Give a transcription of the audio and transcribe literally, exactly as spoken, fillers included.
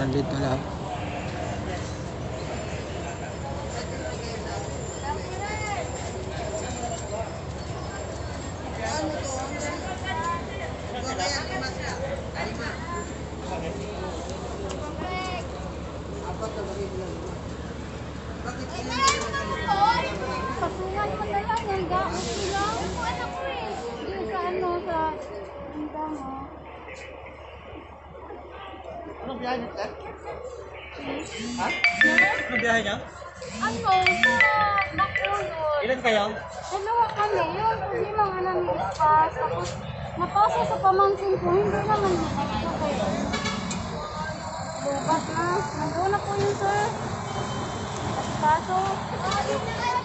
nandito lahat. Pasungan mo na lang yan, gamot sila. Ako anak ko eh. Hindi sa ano, sa tinda mo. Anong biyahe niyo, sir? Ha? Sir? Anong biyahe niyo? Ano, sa Bacolod. Ilan kayo? Dalawa kami, yung problema nga namin ispas. Tapos, napasa sa pamangkin ko, hindi naman dito kayo. Bubat na. Nandun na po yun, sir. Kaso,